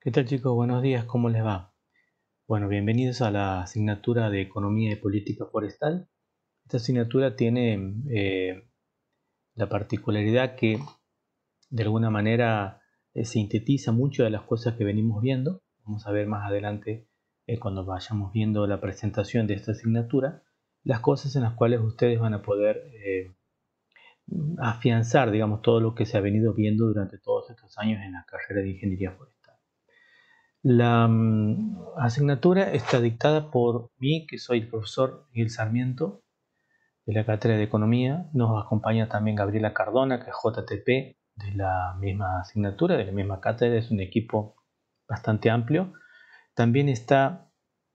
¿Qué tal, chicos? Buenos días, ¿cómo les va? Bueno, bienvenidos a la asignatura de Economía y Política Forestal. Esta asignatura tiene la particularidad que de alguna manera sintetiza mucho de las cosas que venimos viendo. Vamos a ver más adelante, cuando vayamos viendo la presentación de esta asignatura, las cosas en las cuales ustedes van a poder afianzar, digamos, todo lo que se ha venido viendo durante todos estos años en la carrera de Ingeniería Forestal. La asignatura está dictada por mí, que soy el profesor Miguel Sarmiento, de la Cátedra de Economía. Nos acompaña también Gabriela Cardona, que es JTP de la misma asignatura, de la misma cátedra. Es un equipo bastante amplio. También está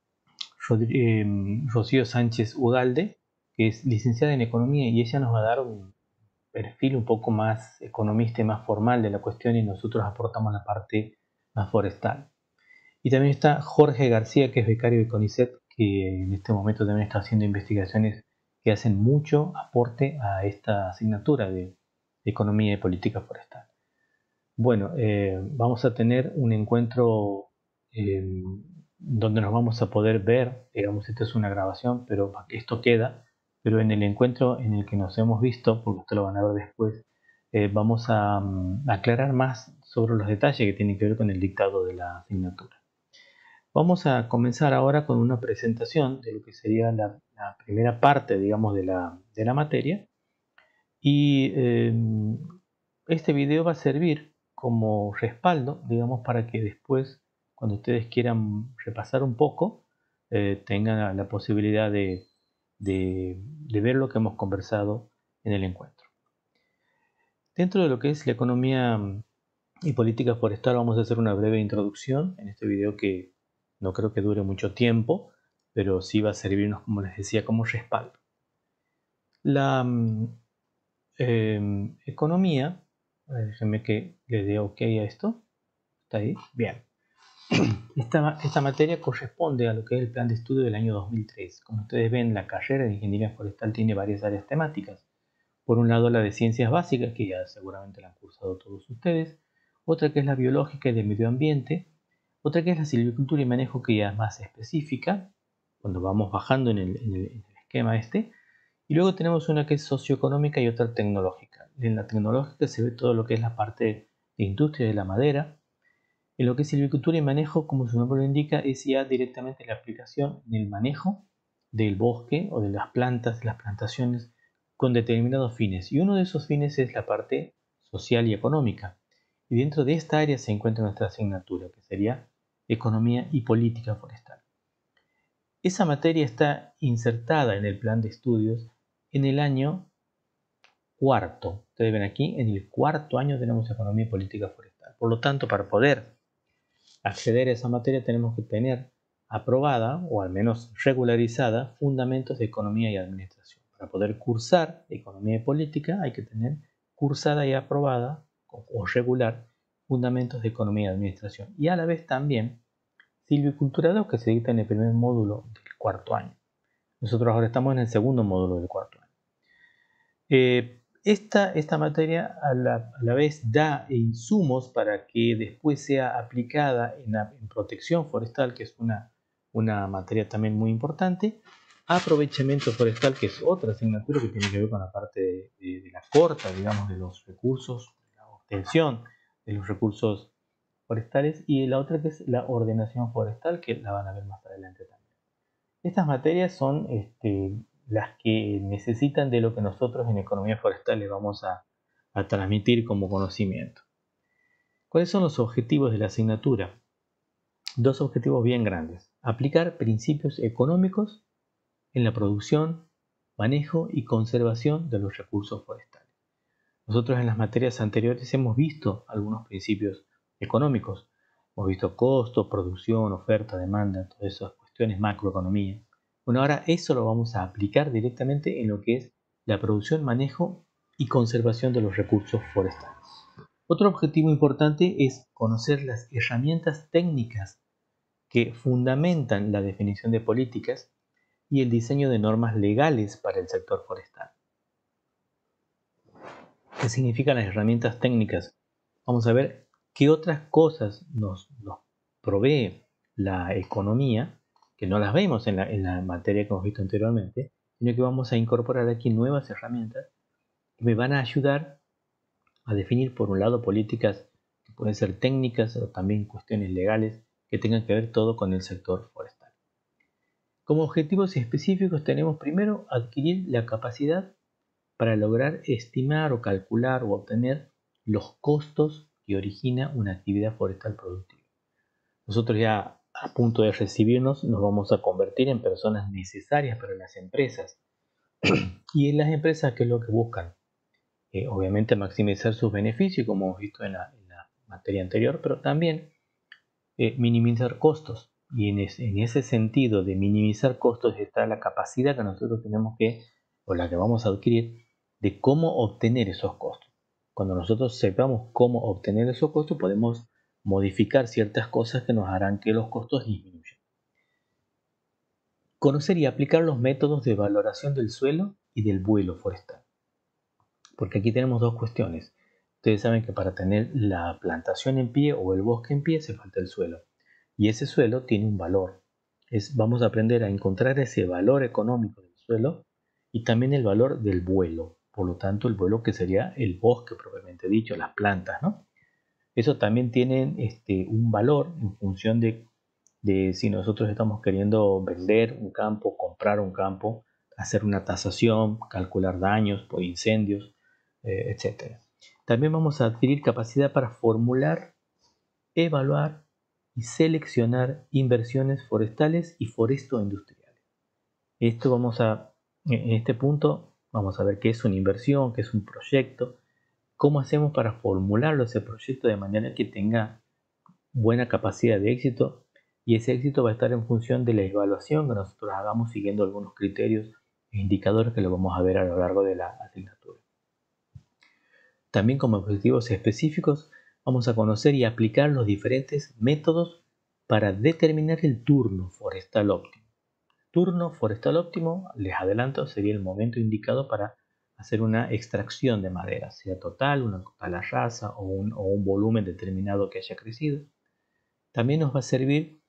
Rocío Sánchez Ugalde, que es licenciada en Economía, y ella nos va a dar un perfil un poco más economista y más formal de la cuestión, y nosotros aportamos la parte más forestal. Y también está Jorge García, que es becario de CONICET, que en este momento también está haciendo investigaciones que hacen mucho aporte a esta asignatura de Economía y Política Forestal. Bueno, vamos a tener un encuentro donde nos vamos a poder ver. Digamos, esta es una grabación, pero esto queda. Pero en el encuentro en el que nos hemos visto, porque ustedes lo van a ver después, vamos a aclarar más sobre los detalles que tienen que ver con el dictado de la asignatura. Vamos a comenzar ahora con una presentación de lo que sería la primera parte, digamos, de la materia. Y este video va a servir como respaldo, digamos, para que después, cuando ustedes quieran repasar un poco, tengan la posibilidad de ver lo que hemos conversado en el encuentro. Dentro de lo que es la economía y política forestal, vamos a hacer una breve introducción en este video que no creo que dure mucho tiempo, pero sí va a servirnos, como les decía, como respaldo. La economía, déjenme que le dé OK a esto. ¿Está ahí? Bien. Esta materia corresponde a lo que es el plan de estudio del año 2003. Como ustedes ven, la carrera de Ingeniería Forestal tiene varias áreas temáticas. Por un lado, la de Ciencias Básicas, que ya seguramente la han cursado todos ustedes. Otra que es la Biológica y de Medio Ambiente. Otra que es la Silvicultura y Manejo, que ya es más específica, cuando vamos bajando en el esquema este. Y luego tenemos una que es socioeconómica y otra tecnológica. En la tecnológica se ve todo lo que es la parte de industria de la madera. En lo que es silvicultura y manejo, como su nombre lo indica, es ya directamente la aplicación en el manejo del bosque o de las plantas, las plantaciones, con determinados fines. Y uno de esos fines es la parte social y económica. Y dentro de esta área se encuentra nuestra asignatura, que sería Economía y Política Forestal. Esa materia está insertada en el plan de estudios en el año cuarto. Ustedes ven aquí, en el cuarto año tenemos Economía y Política Forestal. Por lo tanto, para poder acceder a esa materia tenemos que tener aprobada, o al menos regularizada, fundamentos de economía y administración. Para poder cursar economía y política hay que tener cursada y aprobada, o regular, fundamentos de economía y administración. Y a la vez también silvicultura 2, que se dicta en el primer módulo del cuarto año. Nosotros ahora estamos en el segundo módulo del cuarto año. Esta materia a la vez da insumos para que después sea aplicada en protección forestal, que es una materia también muy importante, aprovechamiento forestal, que es otra asignatura que tiene que ver con la parte de la corta, digamos, de los recursos, la obtención de los recursos forestales, y la otra que es la ordenación forestal, que la van a ver más adelante también. Estas materias son las que necesitan de lo que nosotros en economía forestal les vamos a transmitir como conocimiento. ¿Cuáles son los objetivos de la asignatura? Dos objetivos bien grandes. Aplicar principios económicos en la producción, manejo y conservación de los recursos forestales. Nosotros en las materias anteriores hemos visto algunos principios económicos. Hemos visto costo, producción, oferta, demanda, todas esas cuestiones, macroeconomía. Bueno, ahora eso lo vamos a aplicar directamente en lo que es la producción, manejo y conservación de los recursos forestales. Otro objetivo importante es conocer las herramientas técnicas que fundamentan la definición de políticas y el diseño de normas legales para el sector forestal. ¿Qué significan las herramientas técnicas? Vamos a ver qué otras cosas nos provee la economía, que no las vemos en la materia que hemos visto anteriormente, sino que vamos a incorporar aquí nuevas herramientas que me van a ayudar a definir, por un lado, políticas que pueden ser técnicas o también cuestiones legales que tengan que ver todo con el sector forestal. Como objetivos específicos tenemos primero adquirir la capacidad para lograr estimar o calcular o obtener los costos que origina una actividad forestal productiva. Nosotros ya a punto de recibirnos nos vamos a convertir en personas necesarias para las empresas. Y en las empresas, ¿qué es lo que buscan? Obviamente maximizar sus beneficios, como hemos visto en la materia anterior, pero también minimizar costos. Y en ese sentido de minimizar costos está la capacidad que nosotros tenemos o la que vamos a adquirir, de cómo obtener esos costos. Cuando nosotros sepamos cómo obtener esos costos, podemos modificar ciertas cosas que nos harán que los costos disminuyan. Conocer y aplicar los métodos de valoración del suelo y del vuelo forestal. Porque aquí tenemos dos cuestiones. Ustedes saben que para tener la plantación en pie o el bosque en pie se falta el suelo. Y ese suelo tiene un valor. Vamos a aprender a encontrar ese valor económico del suelo y también el valor del vuelo. Por lo tanto, el vuelo que sería el bosque propiamente dicho, las plantas, ¿no? Eso también tiene un valor en función de si nosotros estamos queriendo vender un campo, comprar un campo, hacer una tasación, calcular daños por incendios, etc. También vamos a adquirir capacidad para formular, evaluar y seleccionar inversiones forestales y foresto-industriales. En este punto vamos a ver qué es una inversión, qué es un proyecto, cómo hacemos para formularlo ese proyecto de manera que tenga buena capacidad de éxito, y ese éxito va a estar en función de la evaluación que nosotros hagamos siguiendo algunos criterios e indicadores que lo vamos a ver a lo largo de la asignatura. También como objetivos específicos vamos a conocer y aplicar los diferentes métodos para determinar el turno forestal óptimo. Turno forestal óptimo, les adelanto, sería el momento indicado para hacer una extracción de madera, sea total, una total raza o un volumen determinado que haya crecido. También nos va a servir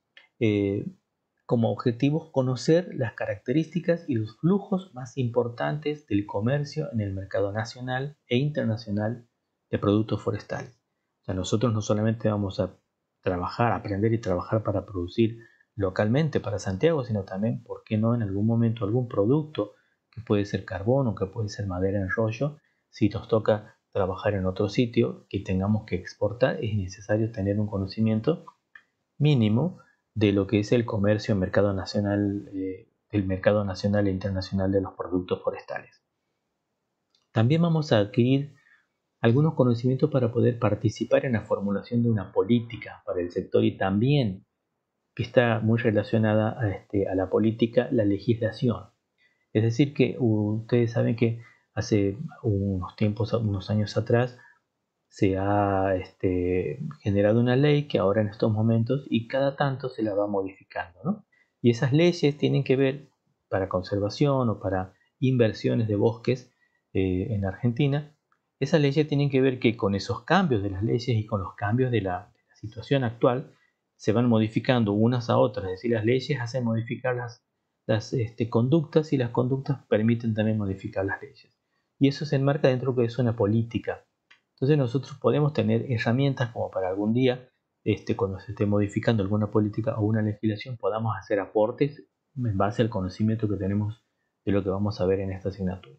como objetivos conocer las características y los flujos más importantes del comercio en el mercado nacional e internacional de productos forestales. O sea, nosotros no solamente vamos a aprender y trabajar para producir localmente para Santiago, sino también, ¿por qué no en algún momento algún producto que puede ser carbón o que puede ser madera en rollo? Si nos toca trabajar en otro sitio que tengamos que exportar, es necesario tener un conocimiento mínimo de lo que es el comercio en mercado nacional, del mercado nacional e internacional de los productos forestales. También vamos a adquirir algunos conocimientos para poder participar en la formulación de una política para el sector, y también que está muy relacionada a la política, la legislación. Es decir, que ustedes saben que hace unos años atrás, se ha generado una ley que ahora en estos momentos y cada tanto se la va modificando, ¿no? Y esas leyes tienen que ver para conservación o para inversiones de bosques en Argentina. Esas leyes tienen que ver que con esos cambios de las leyes y con los cambios de la situación actual se van modificando unas a otras. Es decir, las leyes hacen modificar las conductas, y las conductas permiten también modificar las leyes. Y eso se enmarca dentro de lo que es una política. Entonces nosotros podemos tener herramientas como para algún día, cuando se esté modificando alguna política o una legislación, podamos hacer aportes en base al conocimiento que tenemos de lo que vamos a ver en esta asignatura.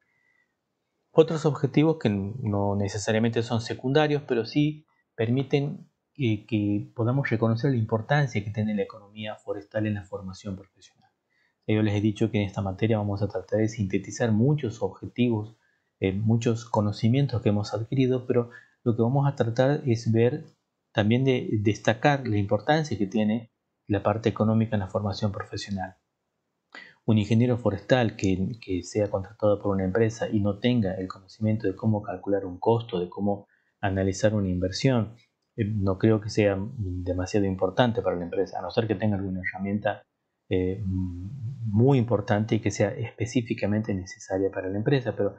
Otros objetivos que no necesariamente son secundarios, pero sí permiten que podamos reconocer la importancia que tiene la economía forestal en la formación profesional. Yo les he dicho que en esta materia vamos a tratar de sintetizar muchos objetivos, muchos conocimientos que hemos adquirido, pero lo que vamos a tratar es ver también de destacar la importancia que tiene la parte económica en la formación profesional. Un ingeniero forestal que sea contratado por una empresa y no tenga el conocimiento de cómo calcular un costo, de cómo analizar una inversión, no creo que sea demasiado importante para la empresa, a no ser que tenga alguna herramienta muy importante y que sea específicamente necesaria para la empresa, pero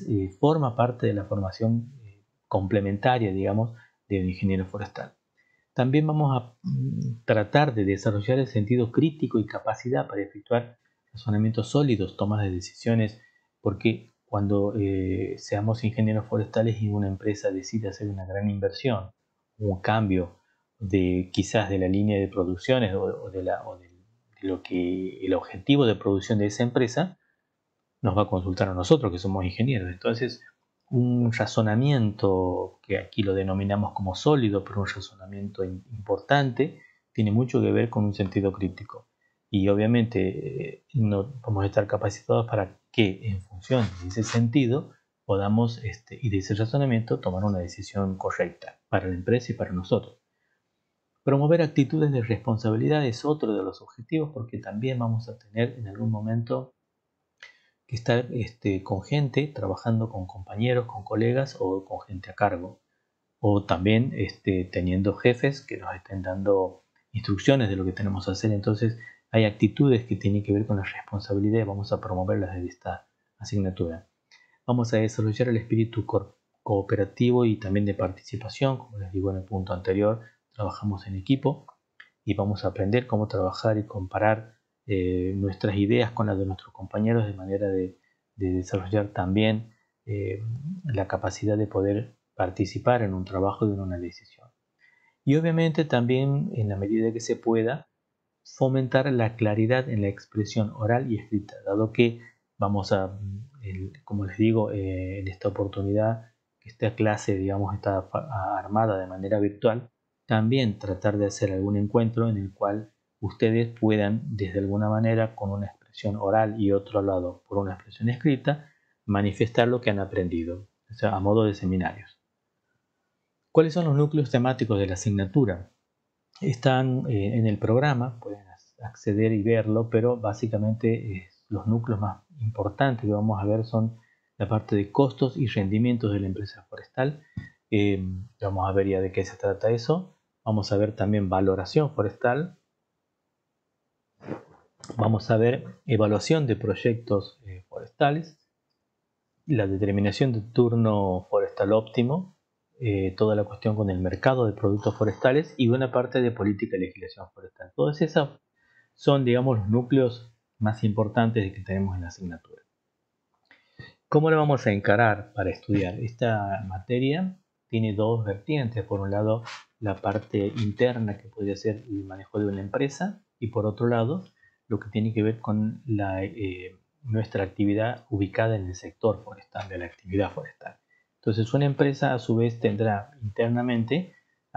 forma parte de la formación complementaria, digamos, de un ingeniero forestal. También vamos a tratar de desarrollar el sentido crítico y capacidad para efectuar razonamientos sólidos, tomas de decisiones, porque cuando seamos ingenieros forestales y una empresa decide hacer una gran inversión, un cambio quizás de la línea de producciones o de lo que el objetivo de producción de esa empresa, nos va a consultar a nosotros que somos ingenieros. Entonces, un razonamiento que aquí lo denominamos como sólido, pero un razonamiento importante, tiene mucho que ver con un sentido crítico. Y obviamente no vamos a estar capacitados para que en función de ese sentido podamos y de ese razonamiento tomar una decisión correcta para la empresa y para nosotros. Promover actitudes de responsabilidad es otro de los objetivos, porque también vamos a tener en algún momento que estar con gente, trabajando con compañeros, con colegas o con gente a cargo. O también teniendo jefes que nos estén dando instrucciones de lo que tenemos que hacer. Entonces hay actitudes que tienen que ver con la responsabilidad y vamos a promoverlas desde esta asignatura. Vamos a desarrollar el espíritu cooperativo y también de participación. Como les digo en el punto anterior, trabajamos en equipo y vamos a aprender cómo trabajar y comparar nuestras ideas con las de nuestros compañeros, de manera de desarrollar también la capacidad de poder participar en un trabajo y en una decisión. Y obviamente también, en la medida que se pueda, fomentar la claridad en la expresión oral y escrita, dado que vamos a, como les digo, en esta oportunidad, esta clase, digamos, está armada de manera virtual, también tratar de hacer algún encuentro en el cual ustedes puedan, desde alguna manera, con una expresión oral y otro lado por una expresión escrita, manifestar lo que han aprendido, o sea, a modo de seminarios. ¿Cuáles son los núcleos temáticos de la asignatura? Están en el programa, pueden acceder y verlo, pero básicamente los núcleos más importantes que vamos a ver son la parte de costos y rendimientos de la empresa forestal. Vamos a ver ya de qué se trata eso. Vamos a ver también valoración forestal. Vamos a ver evaluación de proyectos forestales, la determinación de turno forestal óptimo, toda la cuestión con el mercado de productos forestales y una parte de política y legislación forestal. Todas esas son, digamos, los núcleos más importantes que tenemos en la asignatura. ¿Cómo lo vamos a encarar para estudiar? Esta materia tiene dos vertientes. Por un lado, la parte interna, que podría ser el manejo de una empresa, y por otro lado, lo que tiene que ver con nuestra actividad ubicada en el sector forestal, de la actividad forestal. Entonces, una empresa a su vez tendrá internamente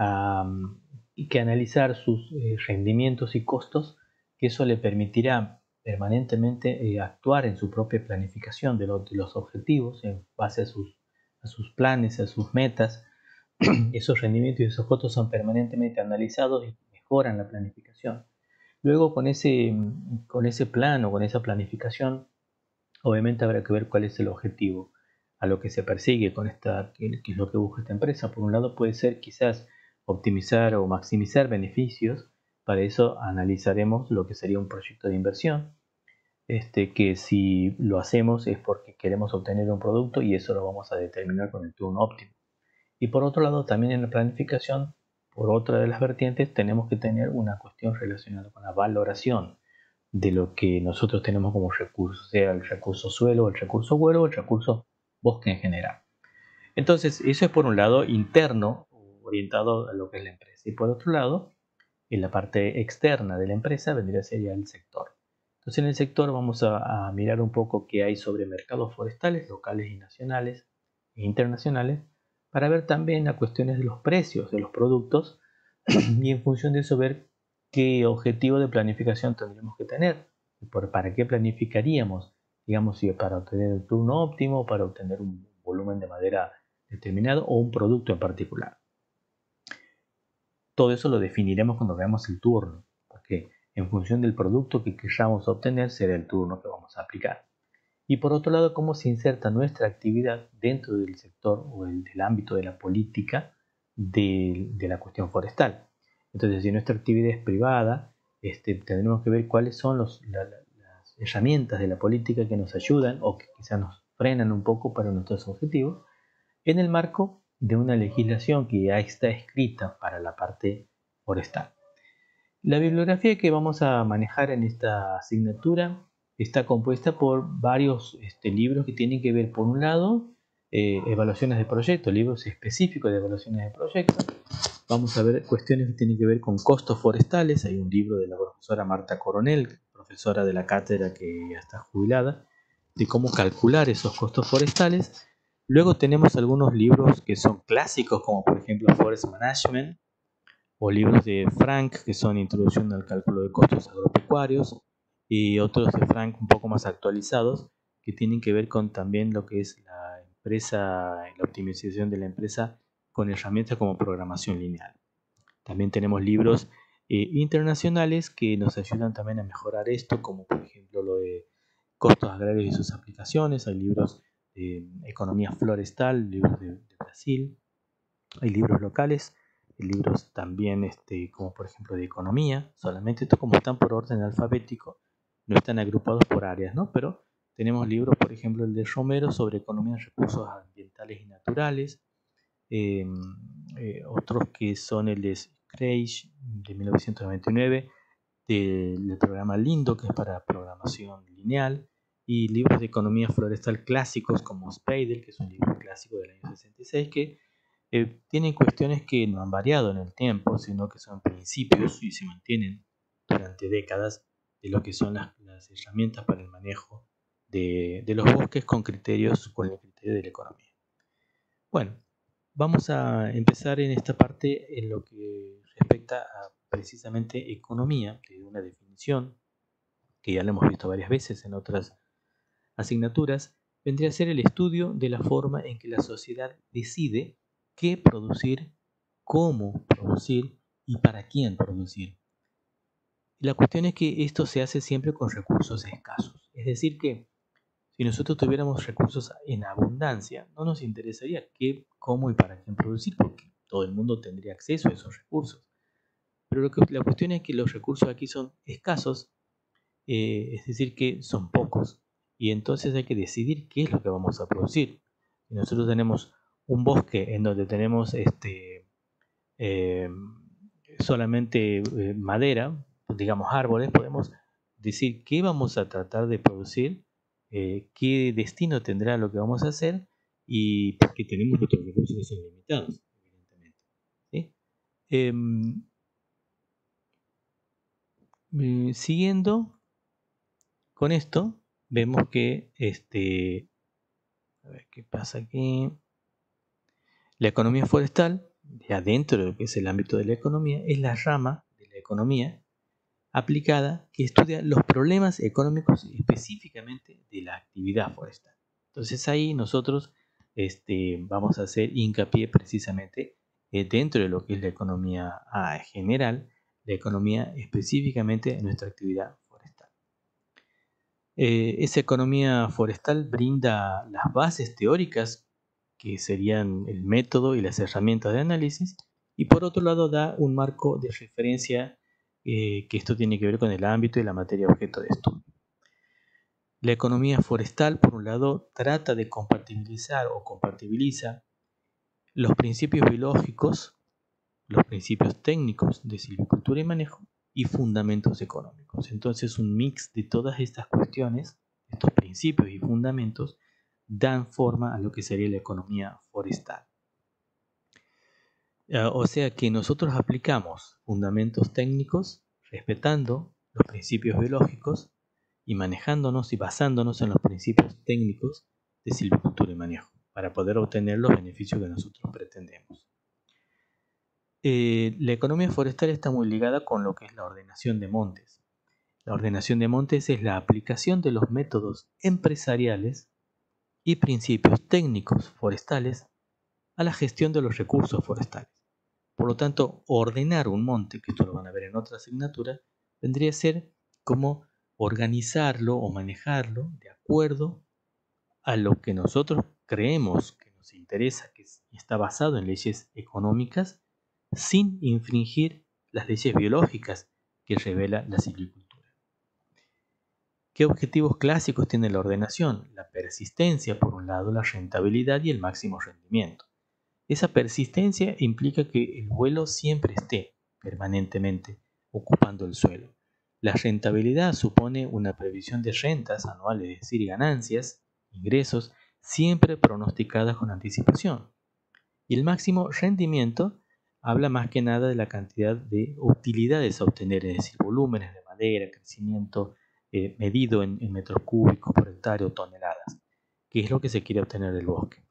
que analizar sus rendimientos y costos, que eso le permitirá permanentemente actuar en su propia planificación de los objetivos en base a sus planes, a sus metas. Esos rendimientos y esos costos son permanentemente analizados y mejoran la planificación. Luego, con ese plan o con esa planificación, obviamente habrá que ver cuál es el objetivo a lo que se persigue con qué es lo que busca esta empresa. Por un lado puede ser quizás optimizar o maximizar beneficios. Para eso analizaremos lo que sería un proyecto de inversión, que si lo hacemos es porque queremos obtener un producto y eso lo vamos a determinar con el turno óptimo. Y por otro lado, también en la planificación, por otra de las vertientes, tenemos que tener una cuestión relacionada con la valoración de lo que nosotros tenemos como recursos, sea el recurso suelo, el recurso vuelo o el recurso bosque en general. Entonces, eso es por un lado interno, orientado a lo que es la empresa. Y por otro lado, en la parte externa de la empresa vendría a ser ya el sector. Entonces, en el sector vamos a mirar un poco qué hay sobre mercados forestales locales y nacionales e internacionales, para ver también las cuestiones de los precios de los productos y en función de eso ver qué objetivo de planificación tendremos que tener, para qué planificaríamos, digamos, si es para obtener el turno óptimo, para obtener un volumen de madera determinado o un producto en particular. Todo eso lo definiremos cuando veamos el turno, porque en función del producto que queramos obtener será el turno que vamos a aplicar. Y por otro lado, cómo se inserta nuestra actividad dentro del sector o del ámbito de la política de la cuestión forestal. Entonces, si nuestra actividad es privada, tendremos que ver cuáles son las herramientas de la política que nos ayudan o que quizás nos frenan un poco para nuestros objetivos, en el marco de una legislación que ya está escrita para la parte forestal. La bibliografía que vamos a manejar en esta asignatura está compuesta por varios libros que tienen que ver, por un lado, evaluaciones de proyectos, libros específicos de evaluaciones de proyectos. Vamos a ver cuestiones que tienen que ver con costos forestales. Hay un libro de la profesora Marta Coronel, profesora de la cátedra que ya está jubilada, de cómo calcular esos costos forestales. Luego tenemos algunos libros que son clásicos, como por ejemplo Forest Management, o libros de Frank, que son Introducción al cálculo de costos agropecuarios, y otros de Frank un poco más actualizados, que tienen que ver con también lo que es la empresa, la optimización de la empresa con herramientas como programación lineal. También tenemos libros internacionales que nos ayudan también a mejorar esto, como por ejemplo lo de costos agrarios y sus aplicaciones. Hay libros de economía florestal, libros de Brasil. Hay libros locales, libros también como por ejemplo de economía. Solamente estos, como están por orden alfabético, no están agrupados por áreas, ¿no? Pero tenemos libros, por ejemplo, el de Romero sobre economía de recursos ambientales y naturales. Otros que son el de Kreis de 1999, del programa Lindo, que es para programación lineal, y libros de economía florestal clásicos como Speidel, que es un libro clásico del año 66, que tienen cuestiones que no han variado en el tiempo, sino que son principios y se mantienen durante décadas de lo que son las herramientas para el manejo de los bosques con el criterio de la economía. Bueno, vamos a empezar en esta parte en lo que respecta a precisamente economía, que es una definición que ya la hemos visto varias veces en otras asignaturas. Vendría a ser el estudio de la forma en que la sociedad decide qué producir, cómo producir y para quién producir. La cuestión es que esto se hace siempre con recursos escasos. Es decir que si nosotros tuviéramos recursos en abundancia, no nos interesaría qué, cómo y para quién producir, porque todo el mundo tendría acceso a esos recursos. Pero la cuestión es que los recursos aquí son escasos, es decir que son pocos, y entonces hay que decidir qué es lo que vamos a producir. Si nosotros tenemos un bosque en donde tenemos eh, solamente madera, digamos árboles, podemos decir qué vamos a tratar de producir, qué destino tendrá lo que vamos a hacer, y porque tenemos nuestros recursos que son limitados, evidentemente. ¿Sí? Siguiendo con esto, vemos que a ver qué pasa aquí. La economía forestal, ya dentro de lo que es el ámbito de la economía, es la rama de la economía aplicada que estudia los problemas económicos específicamente de la actividad forestal. Entonces ahí nosotros vamos a hacer hincapié precisamente dentro de lo que es la economía general, la economía específicamente en nuestra actividad forestal. Esa economía forestal brinda las bases teóricas, que serían el método y las herramientas de análisis, y por otro lado da un marco de referencia, que esto tiene que ver con el ámbito y la materia objeto de estudio. La economía forestal, por un lado, trata de compatibilizar o compatibiliza los principios biológicos, los principios técnicos de silvicultura y manejo y fundamentos económicos. Entonces, un mix de todas estas cuestiones, estos principios y fundamentos, dan forma a lo que sería la economía forestal. O sea que nosotros aplicamos fundamentos técnicos respetando los principios biológicos y manejándonos y basándonos en los principios técnicos de silvicultura y manejo para poder obtener los beneficios que nosotros pretendemos. La economía forestal está muy ligada con lo que es la ordenación de montes. La ordenación de montes es la aplicación de los métodos empresariales y principios técnicos forestales a la gestión de los recursos forestales. Por lo tanto, ordenar un monte, que esto lo van a ver en otra asignatura, vendría a ser como organizarlo o manejarlo de acuerdo a lo que nosotros creemos que nos interesa, que está basado en leyes económicas, sin infringir las leyes biológicas que revela la silvicultura. ¿Qué objetivos clásicos tiene la ordenación? La persistencia, por un lado, la rentabilidad y el máximo rendimiento. Esa persistencia implica que el vuelo siempre esté, permanentemente ocupando el suelo. La rentabilidad supone una previsión de rentas anuales, es decir, ganancias, ingresos, siempre pronosticadas con anticipación. Y el máximo rendimiento habla más que nada de la cantidad de utilidades a obtener, es decir, volúmenes de madera, crecimiento medido en metros cúbicos por hectárea o toneladas, que es lo que se quiere obtener del bosque.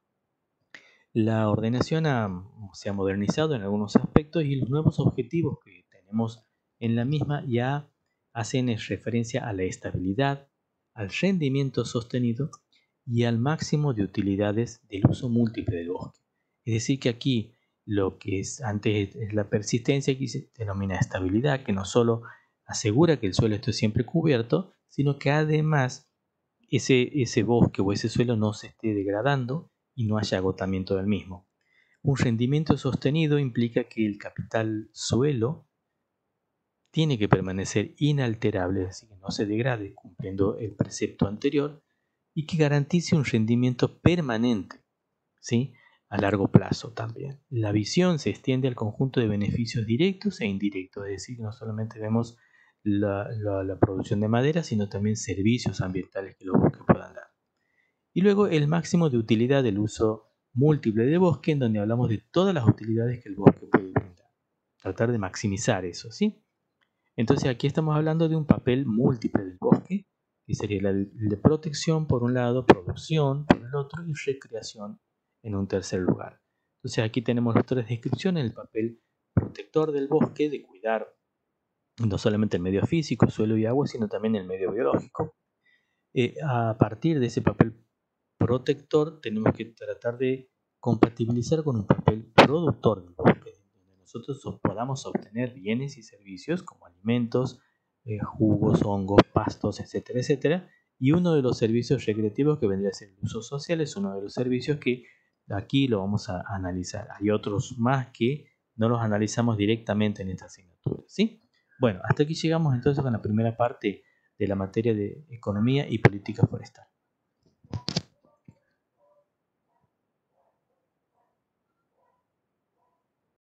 La ordenación se ha modernizado en algunos aspectos y los nuevos objetivos que tenemos en la misma ya hacen referencia a la estabilidad, al rendimiento sostenido y al máximo de utilidades del uso múltiple del bosque. Es decir, que aquí lo que antes es la persistencia, aquí se denomina estabilidad, que no solo asegura que el suelo esté siempre cubierto, sino que además ese bosque o ese suelo no se esté degradando y no haya agotamiento del mismo. Un rendimiento sostenido implica que el capital suelo tiene que permanecer inalterable, es decir, que no se degrade cumpliendo el precepto anterior y que garantice un rendimiento permanente, ¿sí? A largo plazo también. La visión se extiende al conjunto de beneficios directos e indirectos, es decir, no solamente vemos la producción de madera, sino también servicios ambientales que los bosques puedan dar. Y luego el máximo de utilidad del uso múltiple de bosque, en donde hablamos de todas las utilidades que el bosque puede brindar. Tratar de maximizar eso, ¿sí? Entonces aquí estamos hablando de un papel múltiple del bosque, que sería el de protección por un lado, producción por el otro y recreación en un tercer lugar. Entonces aquí tenemos las tres descripciones: el papel protector del bosque, de cuidar no solamente el medio físico, suelo y agua, sino también el medio biológico. A partir de ese papel protector tenemos que tratar de compatibilizar con un papel productor del bosque, donde nosotros podamos obtener bienes y servicios como alimentos, jugos, hongos, pastos, etcétera, etcétera. Y uno de los servicios recreativos que vendría a ser el uso social es uno de los servicios que aquí lo vamos a analizar. Hay otros más que no los analizamos directamente en esta asignatura, ¿sí? Bueno, hasta aquí llegamos entonces con la primera parte de la materia de economía y política forestal.